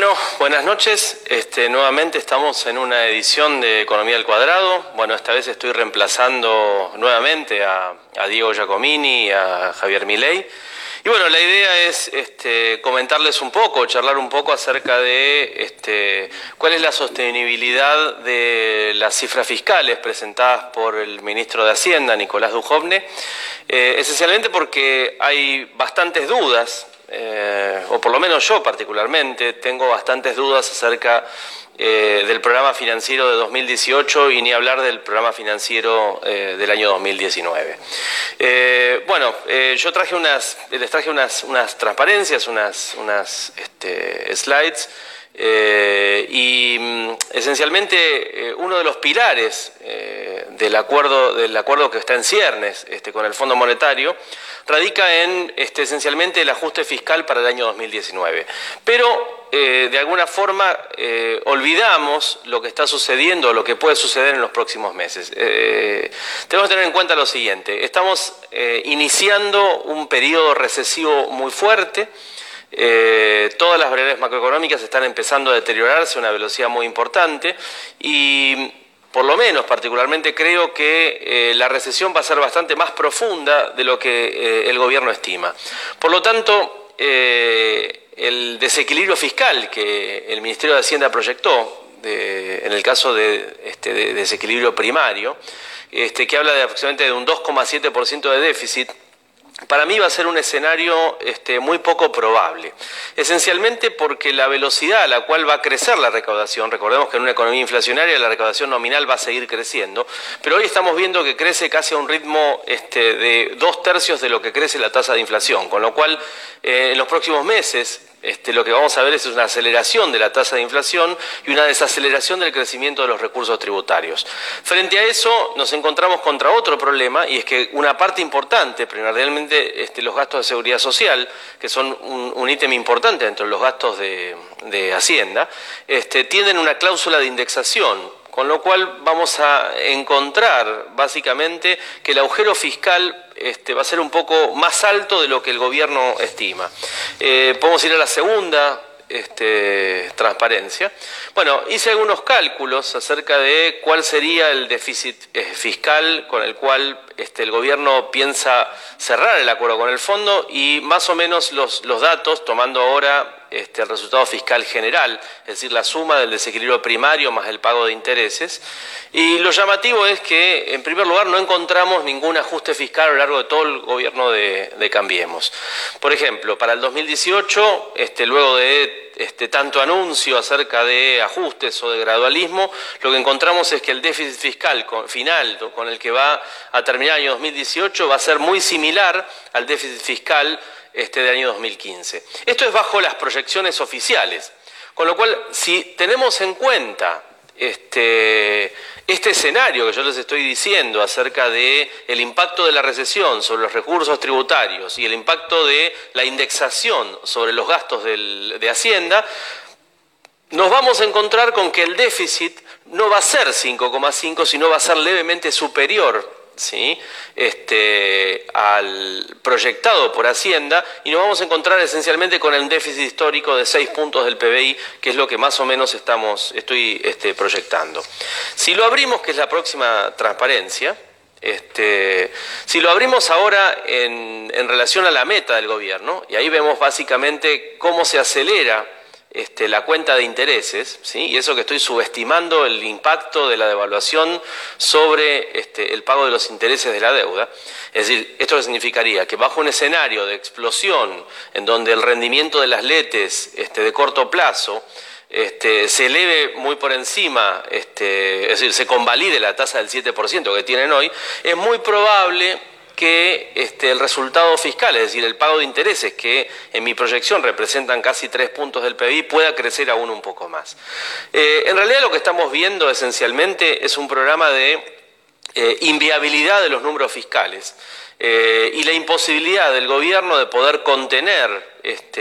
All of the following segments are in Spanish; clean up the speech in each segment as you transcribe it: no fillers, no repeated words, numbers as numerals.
Bueno, buenas noches. Nuevamente estamos en una edición de Economía al Cuadrado. Bueno, esta vez estoy reemplazando nuevamente a Diego Giacomini y a Javier Milei. Y bueno, la idea es comentarles un poco, charlar un poco acerca de cuál es la sostenibilidad de las cifras fiscales presentadas por el ministro de Hacienda, Nicolás Dujovne, esencialmente porque hay bastantes dudas, o por lo menos yo particularmente tengo bastantes dudas acerca del programa financiero de 2018 y ni hablar del programa financiero del año 2019. Yo les traje unas transparencias, unas slides, esencialmente uno de los pilares del acuerdo que está en ciernes con el Fondo Monetario radica en esencialmente el ajuste fiscal para el año 2019. Pero de alguna forma olvidamos lo que está sucediendo o lo que puede suceder en los próximos meses. Tenemos que tener en cuenta lo siguiente: estamos iniciando un periodo recesivo muy fuerte. Todas las variables macroeconómicas están empezando a deteriorarse a una velocidad muy importante y por lo menos particularmente creo que la recesión va a ser bastante más profunda de lo que el gobierno estima. Por lo tanto, el desequilibrio fiscal que el Ministerio de Hacienda proyectó, en el caso de desequilibrio primario, que habla de aproximadamente de un 2,7% de déficit, para mí va a ser un escenario muy poco probable, esencialmente porque la velocidad a la cual va a crecer la recaudación, recordemos que en una economía inflacionaria la recaudación nominal va a seguir creciendo, pero hoy estamos viendo que crece casi a un ritmo de 2/3 de lo que crece la tasa de inflación, con lo cual en los próximos meses lo que vamos a ver es una aceleración de la tasa de inflación y una desaceleración del crecimiento de los recursos tributarios. Frente a eso nos encontramos contra otro problema, y es que una parte importante, primordialmente los gastos de seguridad social, que son un ítem importante dentro de los gastos de Hacienda, tienen una cláusula de indexación, con lo cual vamos a encontrar básicamente que el agujero fiscal va a ser un poco más alto de lo que el gobierno estima. Podemos ir a la segunda transparencia. Bueno, hice algunos cálculos acerca de cuál sería el déficit fiscal con el cual el gobierno piensa cerrar el acuerdo con el fondo, y más o menos los datos, tomando ahora el resultado fiscal general, es decir, la suma del desequilibrio primario más el pago de intereses. Y lo llamativo es que, en primer lugar, no encontramos ningún ajuste fiscal a lo largo de todo el gobierno de Cambiemos. Por ejemplo, para el 2018, luego de tanto anuncio acerca de ajustes o de gradualismo, lo que encontramos es que el déficit fiscal final con el que va a terminar el año 2018 va a ser muy similar al déficit fiscal del año 2015. Esto es bajo las proyecciones oficiales, con lo cual, si tenemos en cuenta este escenario que yo les estoy diciendo acerca de el impacto de la recesión sobre los recursos tributarios y el impacto de la indexación sobre los gastos de Hacienda, nos vamos a encontrar con que el déficit no va a ser 5,5, sino va a ser levemente superior, ¿sí? Al proyectado por Hacienda, y nos vamos a encontrar esencialmente con el déficit histórico de 6 puntos del PBI, que es lo que más o menos estoy proyectando. Si lo abrimos, que es la próxima transparencia, si lo abrimos ahora en relación a la meta del gobierno, y ahí vemos básicamente cómo se acelera la cuenta de intereses, ¿sí? Y eso que estoy subestimando el impacto de la devaluación sobre el pago de los intereses de la deuda. Es decir, esto significaría que bajo un escenario de explosión en donde el rendimiento de las LETES de corto plazo se eleve muy por encima, es decir, se convalide la tasa del 7% que tienen hoy, es muy probable que el resultado fiscal, es decir, el pago de intereses, que en mi proyección representan casi 3 puntos del PBI, pueda crecer aún un poco más. En realidad lo que estamos viendo esencialmente es un programa de inviabilidad de los números fiscales. y la imposibilidad del gobierno de poder contener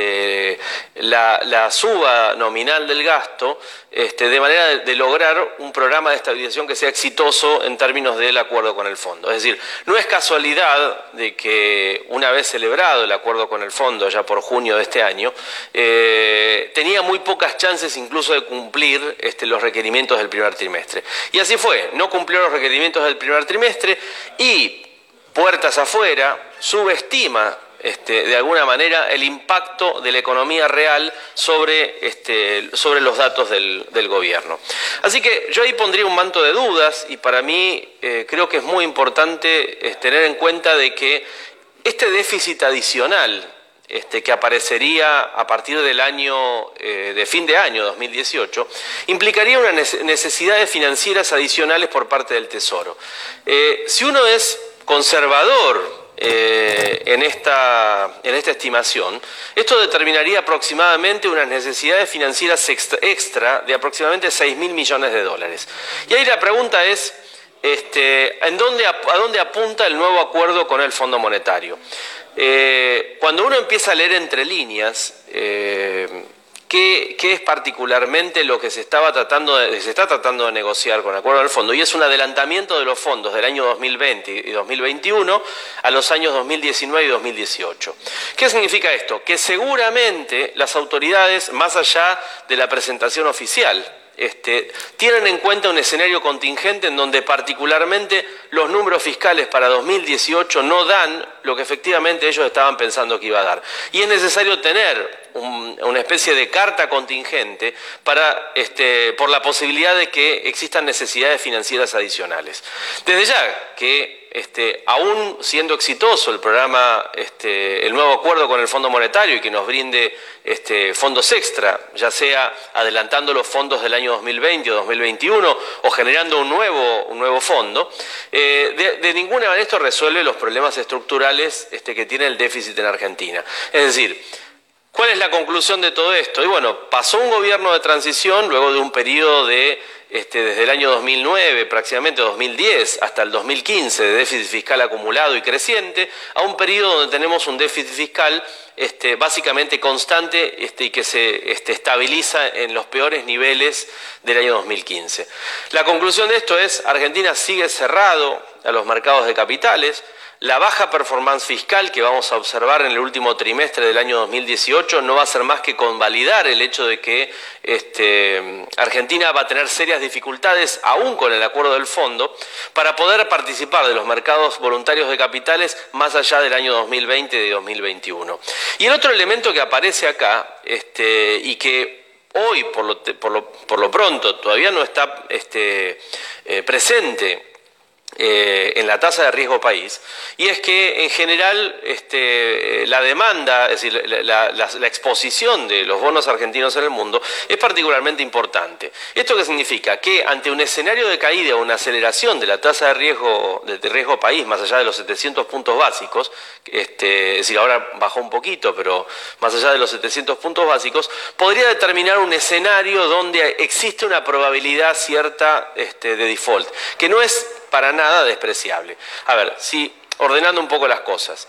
la suba nominal del gasto de manera de lograr un programa de estabilización que sea exitoso en términos del acuerdo con el fondo. Es decir, no es casualidad de que una vez celebrado el acuerdo con el fondo, ya por junio de este año, tenía muy pocas chances incluso de cumplir los requerimientos del primer trimestre. Y así fue, no cumplió los requerimientos del primer trimestre y, puertas afuera, subestima de alguna manera el impacto de la economía real sobre los datos del gobierno. Así que yo ahí pondría un manto de dudas y para mí creo que es muy importante tener en cuenta de que este déficit adicional que aparecería a partir del año de fin de año 2018, implicaría una necesidades financieras adicionales por parte del Tesoro. Si uno es conservador en esta estimación, esto determinaría aproximadamente unas necesidades financieras extra de aproximadamente 6.000 millones de dólares. Y ahí la pregunta es, ¿a dónde apunta el nuevo acuerdo con el Fondo Monetario? Cuando uno empieza a leer entre líneas, ¿qué es particularmente lo que se está tratando de negociar con el acuerdo del fondo? Y es un adelantamiento de los fondos del año 2020 y 2021 a los años 2019 y 2018. ¿Qué significa esto? Que seguramente las autoridades, más allá de la presentación oficial, tienen en cuenta un escenario contingente en donde particularmente los números fiscales para 2018 no dan lo que efectivamente ellos estaban pensando que iba a dar. Y es necesario tener una especie de carta contingente por la posibilidad de que existan necesidades financieras adicionales. Desde ya que aún siendo exitoso el programa, el nuevo acuerdo con el Fondo Monetario y que nos brinde fondos extra, ya sea adelantando los fondos del año 2020 o 2021 o generando un nuevo fondo, de ninguna manera esto resuelve los problemas estructurales que tiene el déficit en Argentina. Es decir, ¿cuál es la conclusión de todo esto? Y bueno, pasó un gobierno de transición luego de un periodo desde el año 2009, prácticamente 2010, hasta el 2015, de déficit fiscal acumulado y creciente, a un periodo donde tenemos un déficit fiscal básicamente constante y que se estabiliza en los peores niveles del año 2015. La conclusión de esto es: Argentina sigue cerrado a los mercados de capitales. La baja performance fiscal que vamos a observar en el último trimestre del año 2018 no va a ser más que convalidar el hecho de que Argentina va a tener serias dificultades, aún con el acuerdo del fondo, para poder participar de los mercados voluntarios de capitales más allá del año 2020 y 2021. Y el otro elemento que aparece acá, y que hoy por lo pronto todavía no está presente en la tasa de riesgo país, y es que en general la demanda, es decir, la exposición de los bonos argentinos en el mundo es particularmente importante. ¿Esto qué significa? Que ante un escenario de caída o una aceleración de la tasa de riesgo país más allá de los 700 puntos básicos, es decir, ahora bajó un poquito, pero más allá de los 700 puntos básicos, podría determinar un escenario donde existe una probabilidad cierta de default, que no es para nada despreciable. A ver, ordenando un poco las cosas.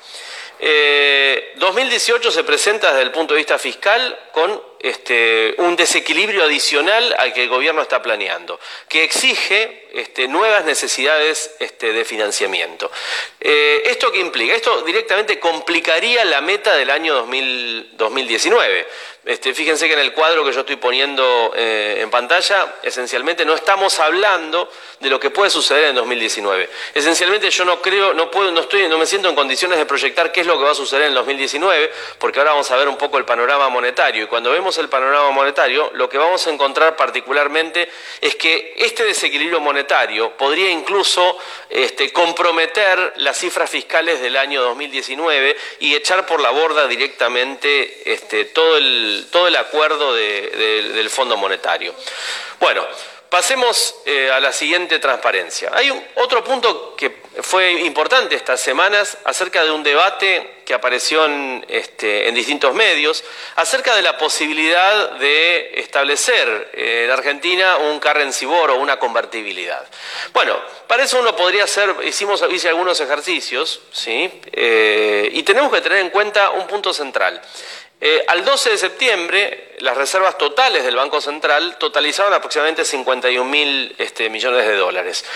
2018 se presenta desde el punto de vista fiscal con un desequilibrio adicional al que el gobierno está planeando, que exige nuevas necesidades de financiamiento. ¿Esto qué implica? Esto directamente complicaría la meta del año 2019. Fíjense que en el cuadro que yo estoy poniendo en pantalla, esencialmente no estamos hablando de lo que puede suceder en 2019. Esencialmente yo no me siento en condiciones de proyectar qué es lo que va a suceder en 2019, porque ahora vamos a ver un poco el panorama monetario. Y cuando vemos el panorama monetario, lo que vamos a encontrar particularmente es que este desequilibrio monetario podría incluso comprometer las cifras fiscales del año 2019 y echar por la borda directamente todo el acuerdo del Fondo Monetario. Bueno, pasemos a la siguiente transparencia. Hay otro punto que fue importante estas semanas acerca de un debate que apareció en distintos medios, acerca de la posibilidad de establecer en Argentina un currency board o una convertibilidad. Bueno, para eso uno podría hacer, hice algunos ejercicios, ¿sí? Y tenemos que tener en cuenta un punto central. Al 12 de septiembre, las reservas totales del Banco Central totalizaban aproximadamente 51.000 millones de dólares.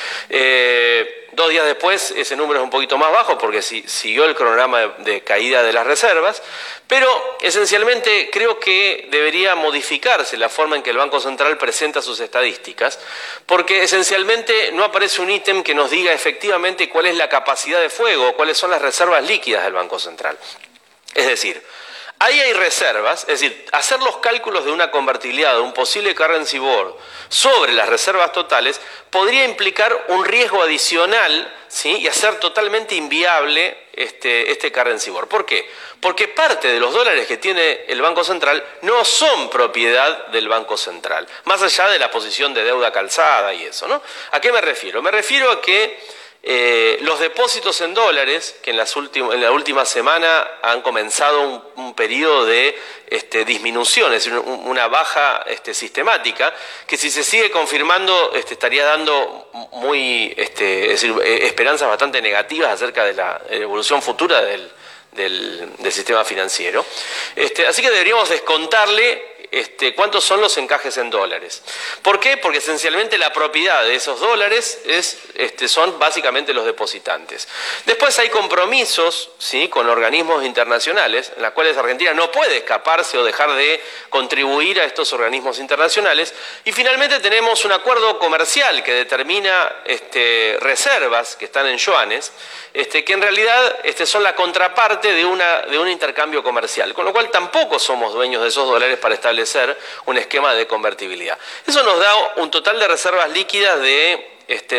2 días después, ese número es un poquito más bajo porque siguió el cronograma de caída de las reservas, pero esencialmente creo que debería modificarse la forma en que el Banco Central presenta sus estadísticas, porque esencialmente no aparece un ítem que nos diga efectivamente cuál es la capacidad de fuego, cuáles son las reservas líquidas del Banco Central. Es decir, ahí hay reservas, es decir, hacer los cálculos de una convertibilidad, de un posible currency board sobre las reservas totales podría implicar un riesgo adicional, ¿sí? Y hacer totalmente inviable este currency board. ¿Por qué? Porque parte de los dólares que tiene el Banco Central no son propiedad del Banco Central, más allá de la posición de deuda calzada y eso, ¿no? ¿A qué me refiero? Me refiero a que los depósitos en dólares, que en la última semana han comenzado un periodo de disminución, es decir, una baja sistemática, que si se sigue confirmando estaría dando es decir, esperanzas bastante negativas acerca de la evolución futura del sistema financiero. Así que deberíamos descontarle cuántos son los encajes en dólares. ¿Por qué? Porque esencialmente la propiedad de esos dólares son básicamente los depositantes. Después hay compromisos, ¿sí?, con organismos internacionales, en los cuales Argentina no puede escaparse o dejar de contribuir a estos organismos internacionales. Y finalmente tenemos un acuerdo comercial que determina reservas que están en yuanes, que en realidad son la contraparte de un intercambio comercial, con lo cual tampoco somos dueños de esos dólares para establecer un esquema de convertibilidad. Eso nos da un total de reservas líquidas de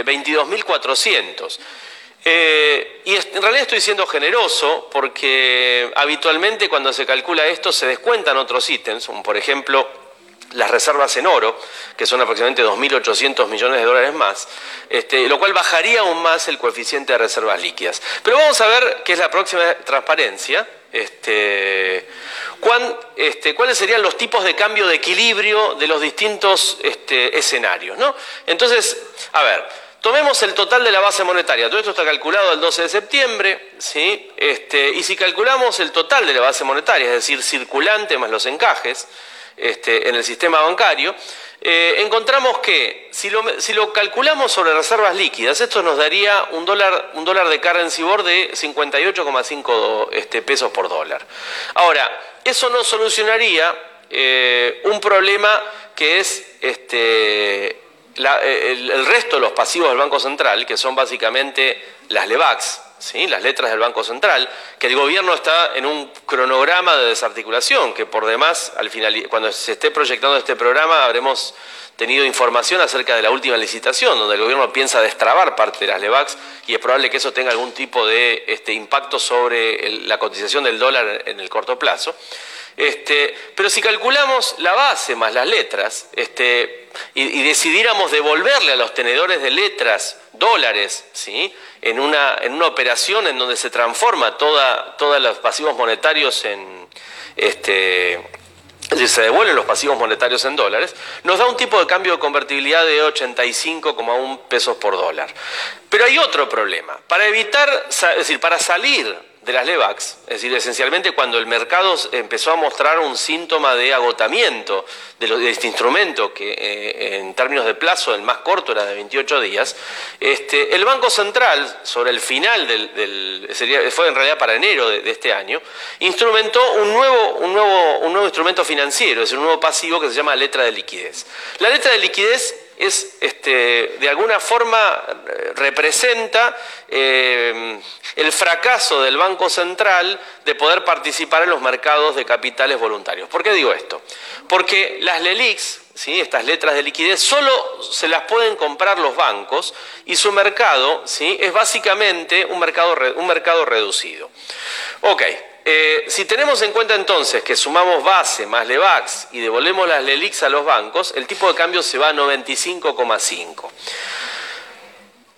22.400. Y en realidad estoy siendo generoso porque habitualmente cuando se calcula esto se descuentan otros ítems, como por ejemplo las reservas en oro, que son aproximadamente 2.800 millones de dólares más, lo cual bajaría aún más el coeficiente de reservas líquidas. Pero vamos a ver qué es la próxima transparencia. ¿Cuáles serían los tipos de cambio de equilibrio de los distintos escenarios, ¿no? Entonces, a ver, tomemos el total de la base monetaria. Todo esto está calculado el 12 de septiembre, ¿sí? Y si calculamos el total de la base monetaria, es decir, circulante más los encajes, en el sistema bancario, encontramos que si lo calculamos sobre reservas líquidas, esto nos daría un dólar de currency board de 58,5 pesos por dólar. Ahora, eso no solucionaría un problema que es el resto de los pasivos del Banco Central, que son básicamente las LEBACs, ¿sí?, las letras del Banco Central, que el gobierno está en un cronograma de desarticulación, que por demás, al final, cuando se esté proyectando este programa, habremos tenido información acerca de la última licitación, donde el gobierno piensa destrabar parte de las LEBACs, y es probable que eso tenga algún tipo de impacto sobre la cotización del dólar en el corto plazo. Pero si calculamos la base más las letras y decidiéramos devolverle a los tenedores de letras dólares, ¿sí?, en una operación en donde se transforma todos los pasivos monetarios es decir, se devuelven los pasivos monetarios en dólares, nos da un tipo de cambio de convertibilidad de 85,1 pesos por dólar. Pero hay otro problema. Para salir de las LEBACs, es decir, esencialmente cuando el mercado empezó a mostrar un síntoma de agotamiento de este instrumento, que en términos de plazo el más corto era de 28 días, el Banco Central, sobre el final fue en realidad para enero de este año, instrumentó un nuevo instrumento financiero, es un nuevo pasivo que se llama letra de liquidez. La letra de liquidez de alguna forma representa el fracaso del Banco Central de poder participar en los mercados de capitales voluntarios. ¿Por qué digo esto? Porque las LELIQs, ¿sí?, estas letras de liquidez, solo se las pueden comprar los bancos y su mercado, ¿sí?, es básicamente un mercado reducido. Ok. Si tenemos en cuenta entonces que sumamos base más LEBACs y devolvemos las LELIQs a los bancos, el tipo de cambio se va a 95,5.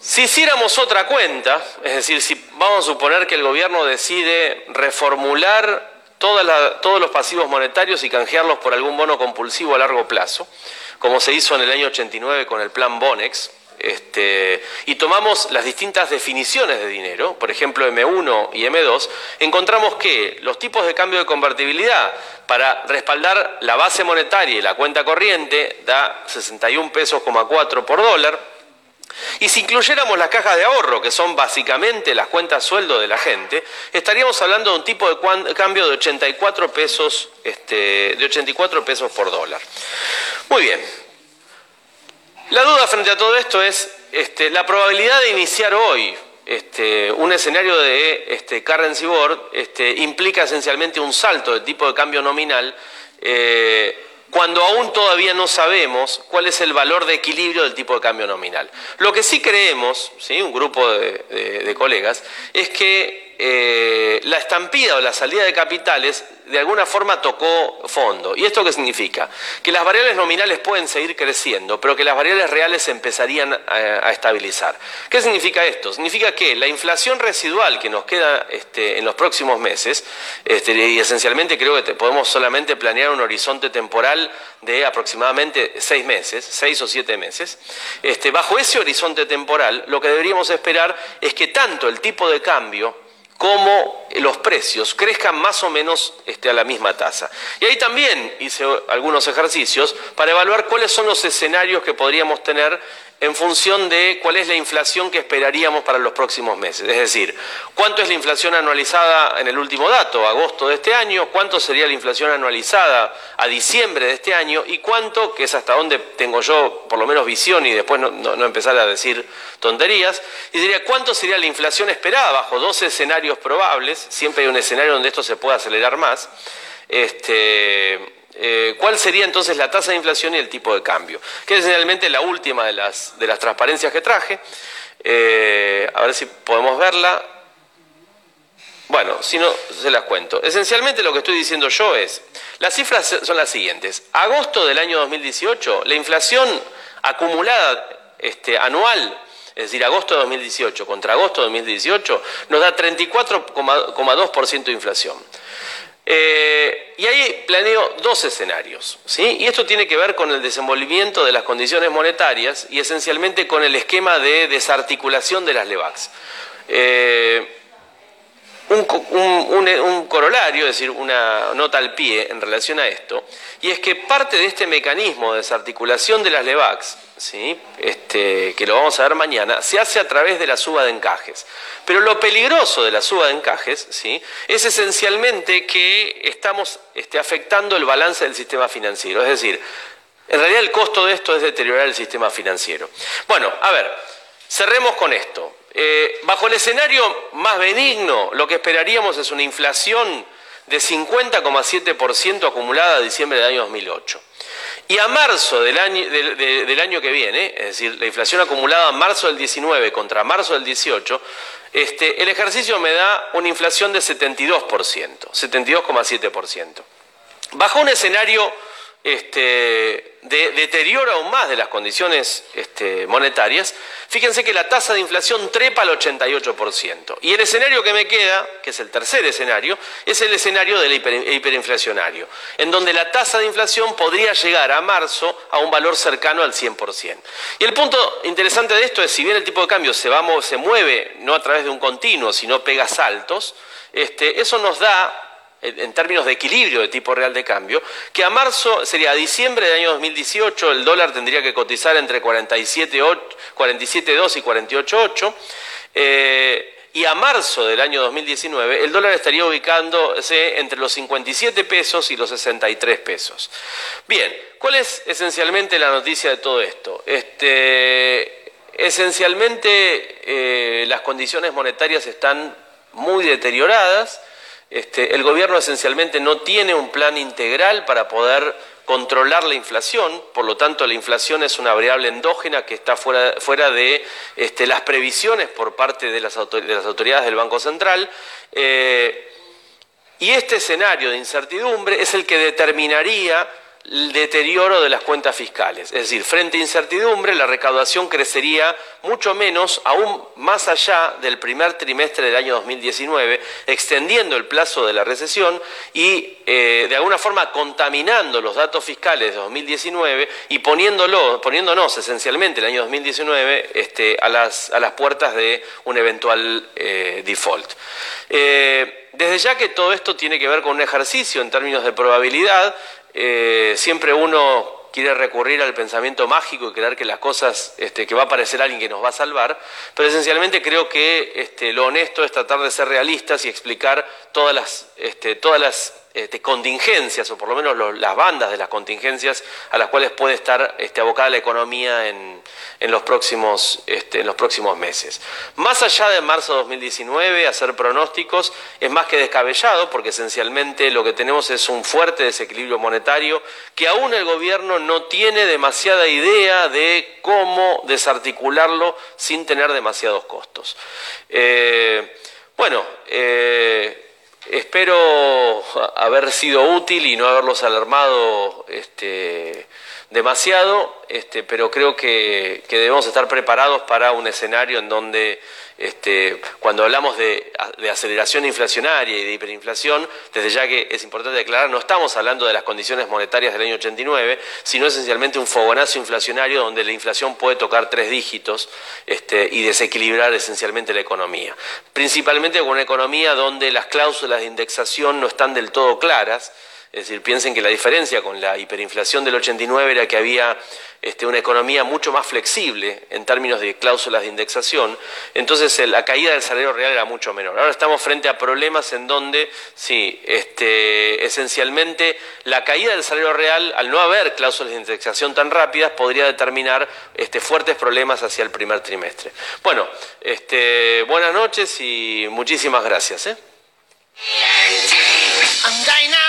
Si hiciéramos otra cuenta, es decir, si vamos a suponer que el gobierno decide reformular todos los pasivos monetarios y canjearlos por algún bono compulsivo a largo plazo, como se hizo en el año 89 con el plan Bonex, y tomamos las distintas definiciones de dinero, por ejemplo M1 y M2, encontramos que los tipos de cambio de convertibilidad para respaldar la base monetaria y la cuenta corriente da 61,4 pesos por dólar. Y si incluyéramos las cajas de ahorro, que son básicamente las cuentas sueldo de la gente, estaríamos hablando de un tipo de cambio de 84 pesos, por dólar. Muy bien. La duda frente a todo esto es la probabilidad de iniciar hoy un escenario de currency board implica esencialmente un salto de tipo de cambio nominal cuando aún todavía no sabemos cuál es el valor de equilibrio del tipo de cambio nominal. Lo que sí creemos, ¿sí?, un grupo de colegas, es que la estampida o la salida de capitales de alguna forma tocó fondo. ¿Y esto qué significa? Que las variables nominales pueden seguir creciendo, pero que las variables reales se empezarían a estabilizar. ¿Qué significa esto? Significa que la inflación residual que nos queda en los próximos meses, y esencialmente creo que podemos solamente planear un horizonte temporal de aproximadamente 6 meses, 6 o 7 meses, bajo ese horizonte temporal lo que deberíamos esperar es que tanto el tipo de cambio como los precios crezcan más o menos a la misma tasa. Y ahí también hice algunos ejercicios para evaluar cuáles son los escenarios que podríamos tener en función de cuál es la inflación que esperaríamos para los próximos meses. Es decir, cuánto es la inflación anualizada en el último dato, agosto de este año, cuánto sería la inflación anualizada a diciembre de este año y cuánto, que es hasta donde tengo yo por lo menos visión y después no empezar a decir tonterías, y diría cuánto sería la inflación esperada bajo 12 escenarios probables, siempre hay un escenario donde esto se puede acelerar más, ¿cuál sería entonces la tasa de inflación y el tipo de cambio? Que es generalmente la última de las transparencias que traje. A ver si podemos verla. Bueno, si no, se las cuento. Esencialmente lo que estoy diciendo yo es, las cifras son las siguientes. Agosto del año 2018, la inflación acumulada anual, es decir, agosto de 2018 contra agosto de 2018, nos da 34,2% de inflación. Y ahí planeo dos escenarios, ¿sí? Y esto tiene que ver con el desenvolvimiento de las condiciones monetarias y esencialmente con el esquema de desarticulación de las LEBACs. Un corolario, es decir, una nota al pie en relación a esto, y es que parte de este mecanismo de desarticulación de las LEBACs, ¿sí?, que lo vamos a ver mañana, se hace a través de la suba de encajes. Pero lo peligroso de la suba de encajes, ¿sí?, es esencialmente que estamos afectando el balance del sistema financiero. Es decir, en realidad el costo de esto es deteriorar el sistema financiero. Bueno, a ver, cerremos con esto. Bajo el escenario más benigno, lo que esperaríamos es una inflación de 50,7% acumulada a diciembre del año 2008. Y a marzo del año que viene, es decir, la inflación acumulada a marzo del 19 contra marzo del 18, el ejercicio me da una inflación de 72%, 72,7%. Bajo un escenario de deterioro aún más de las condiciones monetarias, fíjense que la tasa de inflación trepa al 88%. Y el escenario que me queda, que es el tercer escenario, es el escenario del hiperinflacionario, en donde la tasa de inflación podría llegar a marzo a un valor cercano al 100%. Y el punto interesante de esto es, si bien el tipo de cambio se mueve no a través de un continuo, sino pega saltos, eso nos da, en términos de equilibrio de tipo real de cambio, que a marzo, sería a diciembre del año 2018, el dólar tendría que cotizar entre 47,2 y 48,8, y a marzo del año 2019 el dólar estaría ubicándose entre los 57 pesos y los 63 pesos. Bien, ¿cuál es esencialmente la noticia de todo esto? Esencialmente las condiciones monetarias están muy deterioradas. El gobierno esencialmente no tiene un plan integral para poder controlar la inflación, por lo tanto la inflación es una variable endógena que está fuera de las previsiones por parte de las autoridades del Banco Central, y este escenario de incertidumbre es el que determinaría el deterioro de las cuentas fiscales. Es decir, frente a incertidumbre, la recaudación crecería mucho menos, aún más allá del primer trimestre del año 2019, extendiendo el plazo de la recesión y de alguna forma contaminando los datos fiscales de 2019 y poniéndonos esencialmente el año 2019 a las puertas de un eventual default. Desde ya que todo esto tiene que ver con un ejercicio en términos de probabilidad, siempre uno quiere recurrir al pensamiento mágico y creer que las cosas, que va a aparecer alguien que nos va a salvar, pero esencialmente creo que lo honesto es tratar de ser realistas y explicar todas las contingencias, o por lo menos las bandas de las contingencias a las cuales puede estar abocada la economía en los próximos meses. Más allá de marzo de 2019, hacer pronósticos es más que descabellado, porque esencialmente lo que tenemos es un fuerte desequilibrio monetario que aún el gobierno no tiene demasiada idea de cómo desarticularlo sin tener demasiados costos. Espero haber sido útil y no haberlos alarmado demasiado, pero creo que debemos estar preparados para un escenario en donde cuando hablamos de aceleración inflacionaria y de hiperinflación, desde ya que es importante declarar, no estamos hablando de las condiciones monetarias del año 89, sino esencialmente un fogonazo inflacionario donde la inflación puede tocar 3 dígitos y desequilibrar esencialmente la economía. Principalmente con una economía donde las cláusulas de indexación no están del todo claras. Es decir, piensen que la diferencia con la hiperinflación del 89 era que había una economía mucho más flexible en términos de cláusulas de indexación, entonces la caída del salario real era mucho menor. Ahora estamos frente a problemas en donde, sí, esencialmente la caída del salario real, al no haber cláusulas de indexación tan rápidas, podría determinar fuertes problemas hacia el primer trimestre. Bueno, buenas noches y muchísimas gracias.